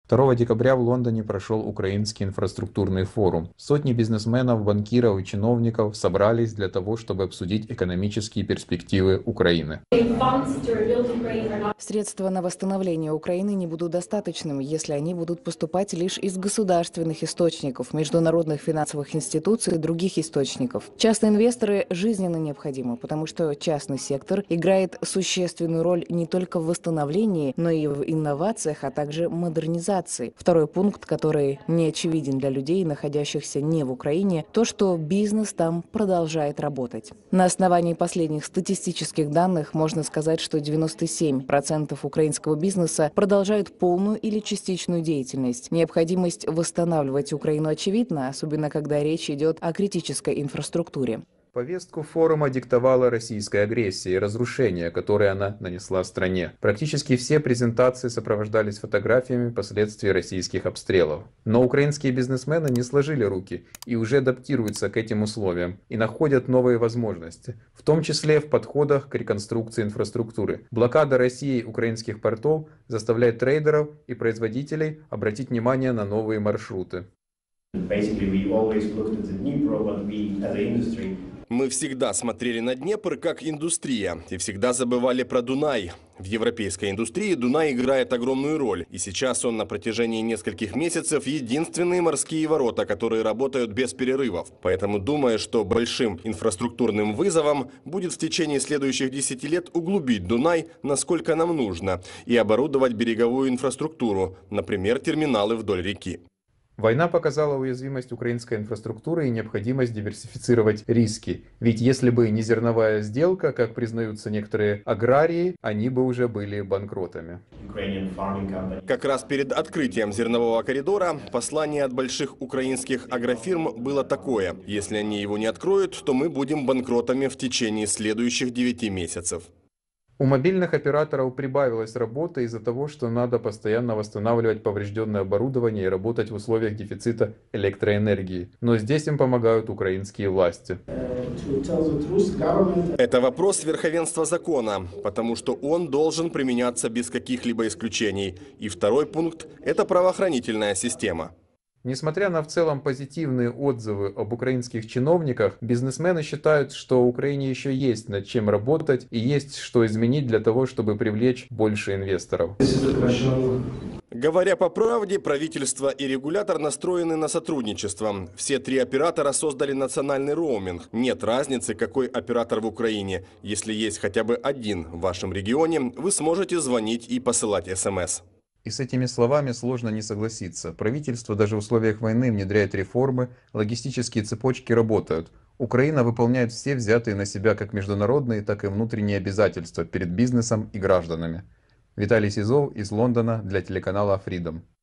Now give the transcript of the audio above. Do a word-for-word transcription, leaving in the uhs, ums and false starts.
второго декабря в Лондоне прошел Украинский инфраструктурный форум. Сотни бизнесменов, банкиров и чиновников собрались для того, чтобы обсудить экономические перспективы Украины. Средства на восстановление Украины не будут достаточными, если они будут поступать лишь из государственных источников, международных финансовых институций и других источников. Частные инвесторы жизненно необходимы, потому что частный сектор играет существенную роль не только в восстановлении, но и в инновациях, а также модернизации. Второй пункт, который не очевиден для людей, находящихся не в Украине, то, что бизнес там продолжает работать. На основании последних статистических данных можно сказать, что девяносто семь процентов украинского бизнеса продолжают полную или частичную деятельность. Необходимость восстанавливать Украину очевидна, особенно когда речь идет о критической инфраструктуре. Повестку форума диктовала российская агрессия и разрушения, которые она нанесла стране. Практически все презентации сопровождались фотографиями последствий российских обстрелов. Но украинские бизнесмены не сложили руки и уже адаптируются к этим условиям и находят новые возможности, в том числе в подходах к реконструкции инфраструктуры. Блокада России украинских портов заставляет трейдеров и производителей обратить внимание на новые маршруты. Мы всегда смотрели на Днепр как индустрия и всегда забывали про Дунай. В европейской индустрии Дунай играет огромную роль, и сейчас он на протяжении нескольких месяцев единственные морские ворота, которые работают без перерывов. Поэтому думаю, что большим инфраструктурным вызовом будет в течение следующих десяти лет углубить Дунай, насколько нам нужно, и оборудовать береговую инфраструктуру, например, терминалы вдоль реки. Война показала уязвимость украинской инфраструктуры и необходимость диверсифицировать риски. Ведь если бы не зерновая сделка, как признаются некоторые аграрии, они бы уже были банкротами. Как раз перед открытием зернового коридора послание от больших украинских агрофирм было такое: если они его не откроют, то мы будем банкротами в течение следующих девяти месяцев. У мобильных операторов прибавилось работы из-за того, что надо постоянно восстанавливать поврежденное оборудование и работать в условиях дефицита электроэнергии. Но здесь им помогают украинские власти. Это вопрос верховенства закона, потому что он должен применяться без каких-либо исключений. И второй пункт – это правоохранительная система. Несмотря на в целом позитивные отзывы об украинских чиновниках, бизнесмены считают, что Украине еще есть над чем работать и есть что изменить для того, чтобы привлечь больше инвесторов. Говоря по правде, правительство и регулятор настроены на сотрудничество. Все три оператора создали национальный роуминг. Нет разницы, какой оператор в Украине. Если есть хотя бы один в вашем регионе, вы сможете звонить и посылать смс. И с этими словами сложно не согласиться. Правительство даже в условиях войны внедряет реформы, логистические цепочки работают. Украина выполняет все взятые на себя как международные, так и внутренние обязательства перед бизнесом и гражданами. Виталий Сизов из Лондона для телеканала Freedom.